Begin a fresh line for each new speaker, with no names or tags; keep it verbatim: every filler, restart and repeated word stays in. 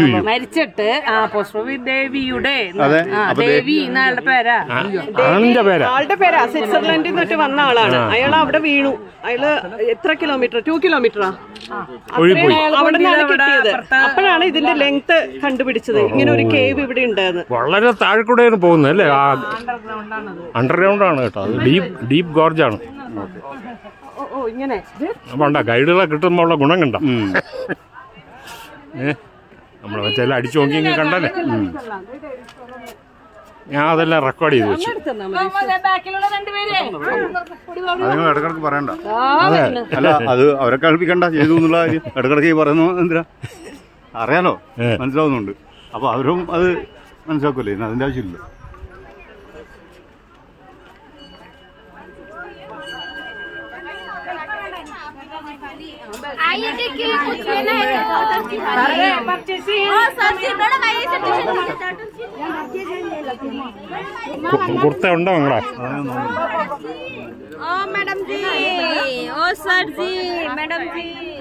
മരിച്ചിട്ട് ആ പുഷ്പവി ദേവിയുടെ ദേവി എന്നാളുടെ പേരാ
ആളുടെ പേരാ. സ്വിറ്റ്സർലൻഡിൽ നിന്നിട്ട് വന്ന ആളാണ്. അയാൾ അവിടെ വീണു. അയാള് എത്ര കിലോമീറ്റർ ടു കിലോമീറ്ററാ അവിടെ നിന്നാണ് കിട്ടിയത്. അപ്പോഴാണ് ഇതിന്റെ ലെങ്ത് കണ്ടുപിടിച്ചത്. ഇങ്ങനെ ഒരു കേവ് ഇവിടെ ഉണ്ടായിരുന്നു.
വളരെ താഴെക്കൂടെയാണ് പോകുന്നത് അല്ലേ? അണ്ടർഗ്രൗണ്ട് ആണ് കേട്ടോ. അത് ഡീപ് ഡീപ് ഗോർജ് ആണ്. വേണ്ട ഗൈഡുകളെ കിട്ടുമ്പോൾ ഉള്ള ഗുണം കണ്ട ഏ നമ്മളെ വെച്ചാൽ അടിച്ചു നോക്കി കണ്ടല്ലേ. ഞാൻ അതെല്ലാം റെക്കോർഡ് ചെയ്ത് വെച്ചു.
നിങ്ങൾ ഇടക്കിടക്ക് പറയണ്ട. അല്ല അത് അവരെ കേൾപ്പിക്കണ്ട ചെയ്തു എന്നുള്ള കാര്യം ഇടക്കിടക്ക് പറയുന്നു. എന്തിനാ അറിയാലോ, മനസ്സിലാവുന്നുണ്ട്. അപ്പൊ അവരും അത് മനസ്സിലാക്കൂലേ, അതിന്റെ ആവശ്യമില്ല.
കുർത്ത ഉണ്ടോ നിങ്ങളെ?
ओ मैडम जी, ओ सर जी, मैडम जी